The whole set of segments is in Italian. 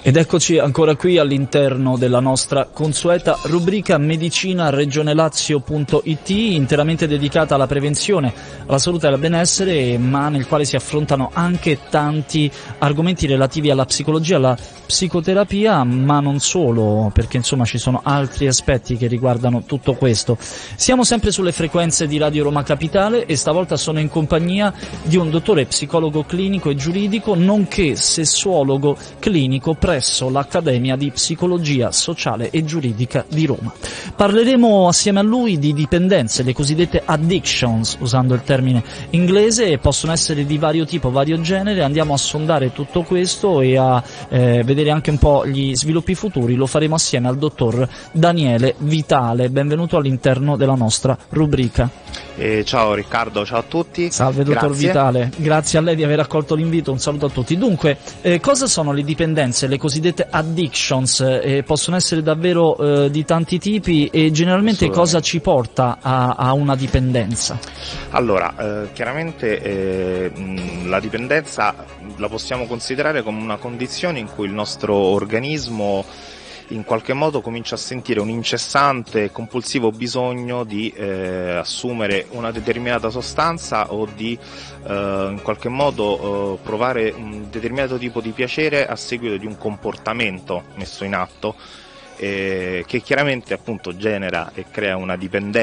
Ed eccoci ancora qui all'interno della nostra consueta rubrica Medicina Regionelazio.it, interamente dedicata alla prevenzione, alla salute e al benessere, ma nel quale si affrontano anche tanti argomenti relativi alla psicologia, alla psicoterapia, ma non solo, perché insomma ci sono altri aspetti che riguardano tutto questo. Siamo sempre sulle frequenze di Radio Roma Capitale e stavolta sono in compagnia di un dottore psicologo clinico e giuridico, nonché sessuologo clinico presso l'Accademia di Psicologia Sociale e Giuridica di Roma. Parleremo assieme a lui di dipendenze, le cosiddette addictions, usando il termine inglese, e possono essere di vario tipo, vario genere. Andiamo a sondare tutto questo e a vedere anche un po' gli sviluppi futuri. Lo faremo assieme al dottor Daniele Vitale. Benvenuto all'interno della nostra rubrica. Ciao Riccardo, ciao a tutti. Salve dottor Vitale, grazie a lei di aver accolto l'invito, un saluto a tutti. Dunque, cosa sono le dipendenze, le cosiddette addictions? Possono essere davvero di tanti tipi e generalmente cosa ci porta a una dipendenza? Allora, chiaramente la dipendenza la possiamo considerare come una condizione in cui il nostro organismo in qualche modo comincia a sentire un incessante e compulsivo bisogno di assumere una determinata sostanza o di in qualche modo provare un determinato tipo di piacere a seguito di un comportamento messo in atto che chiaramente appunto genera e crea una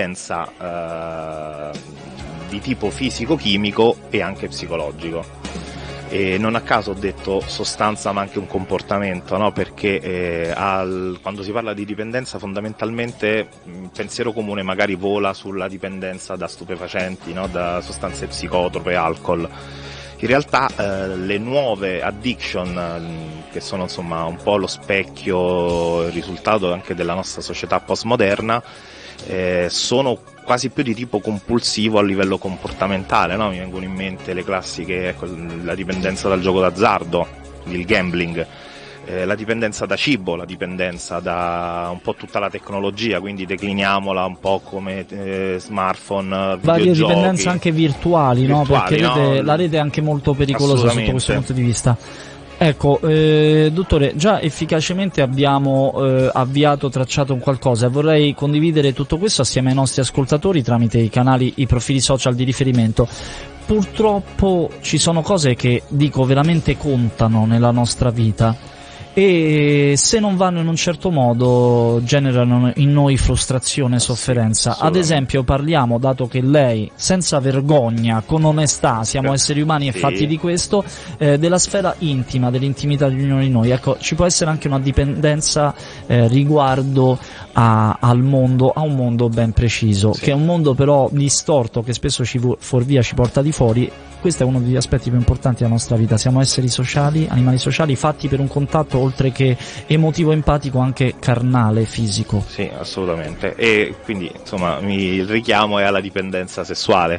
dipendenza di tipo fisico-chimico e anche psicologico. E non a caso ho detto sostanza ma anche un comportamento, no? Perché quando si parla di dipendenza fondamentalmente il pensiero comune magari vola sulla dipendenza da stupefacenti, no? Da sostanze psicotrope, alcol. In realtà le nuove addiction, che sono insomma un po' lo specchio, il risultato anche della nostra società postmoderna, sono quasi più di tipo compulsivo a livello comportamentale, no? Mi vengono in mente le classiche, ecco, la dipendenza dal gioco d'azzardo, il gambling, la dipendenza da cibo, la dipendenza da un po' tutta la tecnologia, quindi decliniamola un po' come smartphone, varie videogiochi, dipendenze anche virtuali, no? Perché no? La rete è anche molto pericolosa sotto questo punto di vista. Ecco, dottore, già efficacemente abbiamo avviato, tracciato un qualcosa, e vorrei condividere tutto questo assieme ai nostri ascoltatori tramite i profili social di riferimento. Purtroppo ci sono cose che, dico, veramente contano nella nostra vita e se non vanno in un certo modo generano in noi frustrazione e sofferenza. Sì, ad esempio parliamo, dato che lei senza vergogna, con onestà, siamo esseri umani e fatti di questo, della sfera intima, dell'intimità di ognuno di noi. Ecco, ci può essere anche una dipendenza riguardo al mondo, a un mondo ben preciso, che è un mondo però distorto, che spesso ci fuorvia, ci porta di fuori. Questo è uno degli aspetti più importanti della nostra vita. Siamo esseri sociali, animali sociali, fatti per un contatto oltre che emotivo, empatico, anche carnale, fisico. Sì, assolutamente. E quindi insomma il richiamo è alla dipendenza sessuale.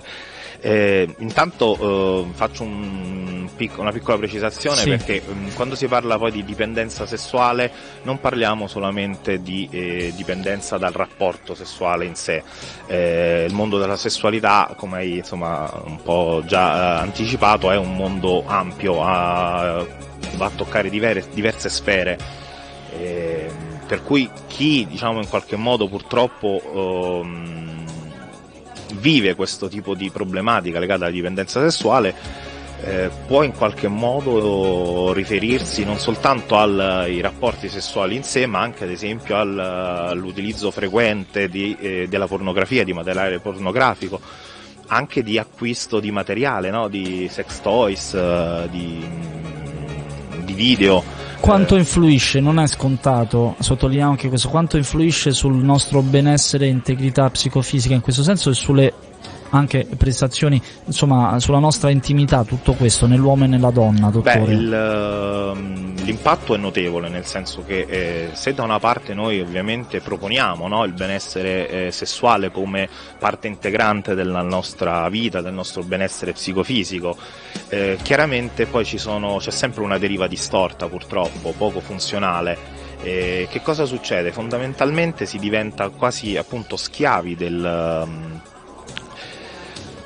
Intanto faccio una piccola precisazione, sì, perché quando si parla poi di dipendenza sessuale non parliamo solamente di dipendenza dal rapporto sessuale in sé. Il mondo della sessualità, come hai insomma un po' già anticipato, è un mondo ampio, va a toccare diverse sfere, per cui chi diciamo in qualche modo purtroppo vive questo tipo di problematica legata alla dipendenza sessuale può in qualche modo riferirsi non soltanto ai rapporti sessuali in sé, ma anche ad esempio all'utilizzo frequente della pornografia, di materiale pornografico, anche di acquisto di materiale, no? Di sex toys, di video. Quanto influisce, non è scontato, sottolineiamo anche questo, quanto influisce sul nostro benessere e integrità psicofisica in questo senso e sulle anche prestazioni, insomma, sulla nostra intimità, tutto questo nell'uomo e nella donna, dottore? L'impatto è notevole, nel senso che se da una parte noi ovviamente proponiamo, no, il benessere sessuale come parte integrante della nostra vita, del nostro benessere psicofisico, chiaramente poi c'è sempre una deriva distorta, purtroppo, poco funzionale. Che cosa succede? Fondamentalmente si diventa quasi appunto schiavi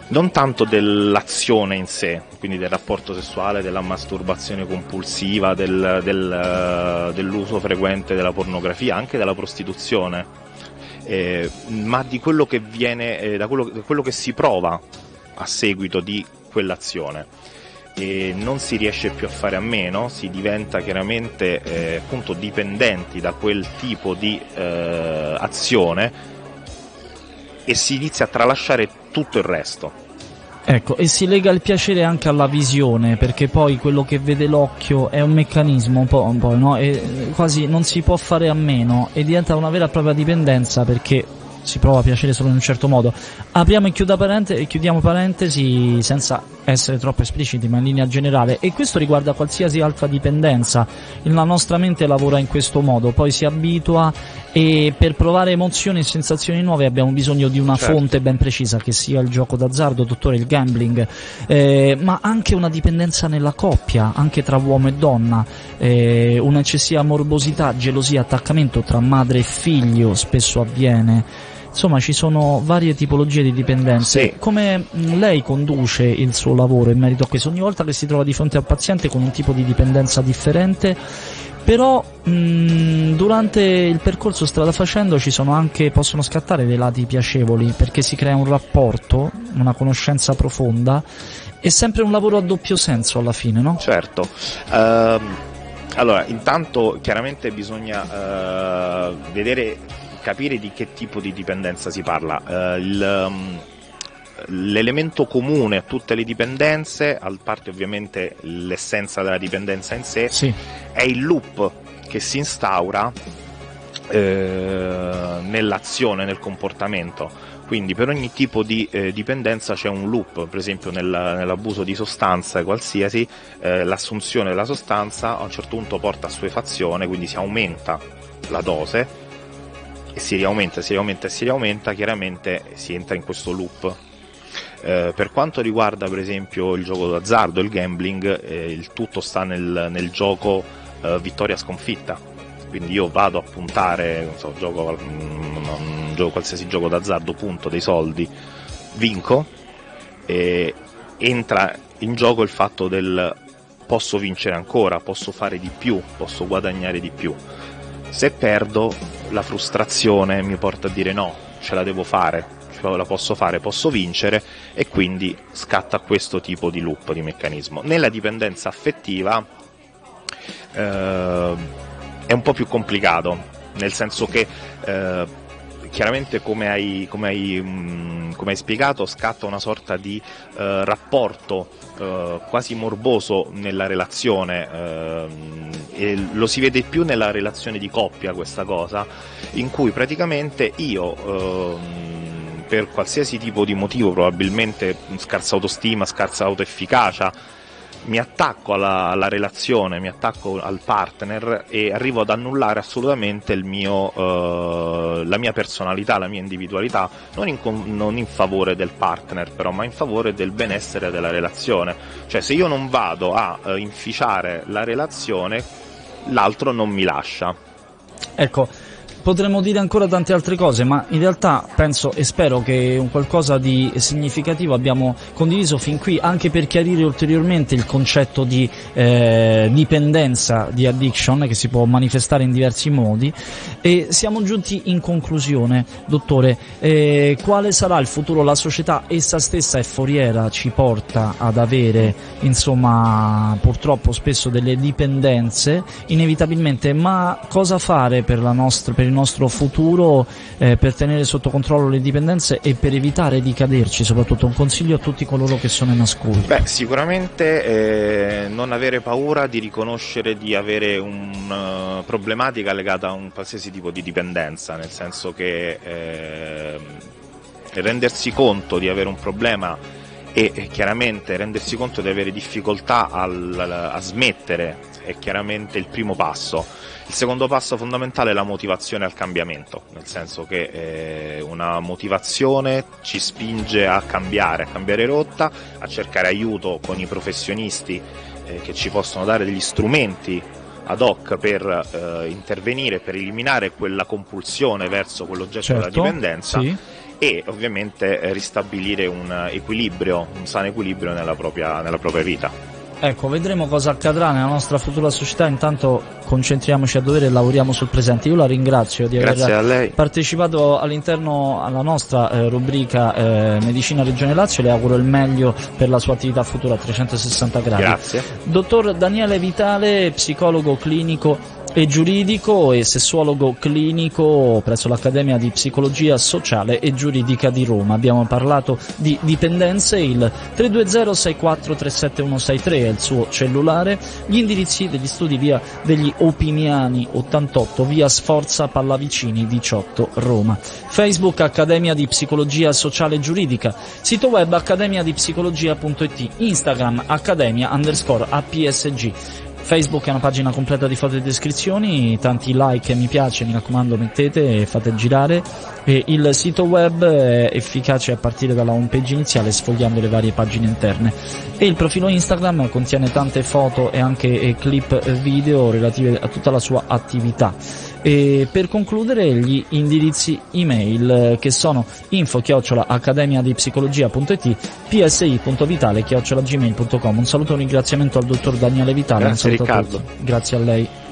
non tanto dell'azione in sé, quindi del rapporto sessuale, della masturbazione compulsiva, dell'uso frequente della pornografia, anche della prostituzione, ma di quello che viene, da quello che si prova a seguito di quell'azione. E non si riesce più a fare a meno, si diventa chiaramente appunto dipendenti da quel tipo di azione, e si inizia a tralasciare tutto il resto. Ecco, e si lega il piacere anche alla visione, perché poi quello che vede l'occhio è un meccanismo un po', no? E quasi non si può fare a meno, e diventa una vera e propria dipendenza, perché si prova piacere solo in un certo modo. Apriamo e chiudiamo parentesi senza essere troppo espliciti, ma in linea generale, e questo riguarda qualsiasi altra dipendenza. La nostra mente lavora in questo modo, poi si abitua, e per provare emozioni e sensazioni nuove abbiamo bisogno di una fonte ben precisa, che sia il gioco d'azzardo, dottore, il gambling, ma anche una dipendenza nella coppia, anche tra uomo e donna, un'eccessiva morbosità, gelosia, attaccamento tra madre e figlio spesso avviene. Insomma, ci sono varie tipologie di dipendenze. Sì. Come lei conduce il suo lavoro in merito a questo? Ogni volta che si trova di fronte al paziente con un tipo di dipendenza differente, però durante il percorso strada facendo possono scattare dei lati piacevoli, perché si crea un rapporto, una conoscenza profonda, è sempre un lavoro a doppio senso alla fine, no? Certo. Allora, intanto chiaramente bisogna capire di che tipo di dipendenza si parla. L'elemento comune a tutte le dipendenze, a parte ovviamente l'essenza della dipendenza in sé, sì, è il loop che si instaura nell'azione, nel comportamento. Quindi per ogni tipo di dipendenza c'è un loop. Per esempio nell'abuso di sostanze qualsiasi, l'assunzione della sostanza a un certo punto porta a assuefazione, quindi si aumenta la dose e si riaumenta, chiaramente si entra in questo loop. Per quanto riguarda per esempio il gioco d'azzardo, il gambling, il tutto sta nel gioco vittoria-sconfitta. Quindi io vado a puntare, non so, gioco qualsiasi gioco d'azzardo, punto dei soldi, vinco, e entra in gioco il fatto del posso vincere ancora, posso fare di più, posso guadagnare di più. Se perdo, la frustrazione mi porta a dire no, ce la devo fare, la posso fare, posso vincere, e quindi scatta questo tipo di loop, di meccanismo. Nella dipendenza affettiva è un po' più complicato, nel senso che chiaramente come hai spiegato, scatta una sorta di rapporto quasi morboso nella relazione, e lo si vede più nella relazione di coppia, questa cosa, in cui praticamente io per qualsiasi tipo di motivo, probabilmente scarsa autostima, scarsa autoefficacia, mi attacco alla relazione, mi attacco al partner e arrivo ad annullare assolutamente la mia personalità, la mia individualità, non in favore del partner però, ma in favore del benessere della relazione. Cioè, se io non vado a inficiare la relazione, l'altro non mi lascia. Ecco, potremmo dire ancora tante altre cose, ma in realtà penso e spero che un qualcosa di significativo abbiamo condiviso fin qui, anche per chiarire ulteriormente il concetto di dipendenza, di addiction, che si può manifestare in diversi modi. E siamo giunti in conclusione, dottore. Quale sarà il futuro? La società essa stessa è foriera, ci porta ad avere, insomma, purtroppo spesso delle dipendenze inevitabilmente, ma cosa fare per il nostro futuro, per tenere sotto controllo le dipendenze e per evitare di caderci? Soprattutto un consiglio a tutti coloro che sono in ascolto. Beh, sicuramente non avere paura di riconoscere di avere una problematica legata a un qualsiasi tipo di dipendenza, nel senso che rendersi conto di avere un problema e chiaramente rendersi conto di avere difficoltà a smettere è chiaramente il primo passo. Il secondo passo fondamentale è la motivazione al cambiamento, nel senso che una motivazione ci spinge a cambiare rotta, a cercare aiuto con i professionisti che ci possono dare degli strumenti ad hoc per intervenire, per eliminare quella compulsione verso quell'oggetto della dipendenza. Sì. e ovviamente ristabilire un sano equilibrio nella propria vita. Ecco, vedremo cosa accadrà nella nostra futura società, intanto concentriamoci a dovere e lavoriamo sul presente. Io la ringrazio di aver partecipato all'interno alla nostra rubrica Medicina Regione Lazio, le auguro il meglio per la sua attività futura a 360 gradi. Grazie. Dottor Daniele Vitale, psicologo clinico e giuridico e sessuologo clinico presso l'Accademia di Psicologia Sociale e Giuridica di Roma. Abbiamo parlato di dipendenze, il 320-6437-163 è il suo cellulare, gli indirizzi degli studi via degli Opiniani 88, via Sforza Pallavicini 18 Roma. Facebook Accademia di Psicologia Sociale e Giuridica, sito web accademiadipsicologia.it, Instagram accademia_APSG. Facebook è una pagina completa di foto e descrizioni, tanti like e mi piace, mi raccomando mettete e fate girare, e il sito web è efficace a partire dalla homepage iniziale sfogliando le varie pagine interne, e il profilo Instagram contiene tante foto e anche clip video relative a tutta la sua attività. E per concludere gli indirizzi email che sono info@accademiadipsicologia.it, psi.vitale@gmail.com. Un saluto e un ringraziamento al dottor Daniele Vitale. Grazie, un saluto Riccardo. a tutti. Grazie a lei.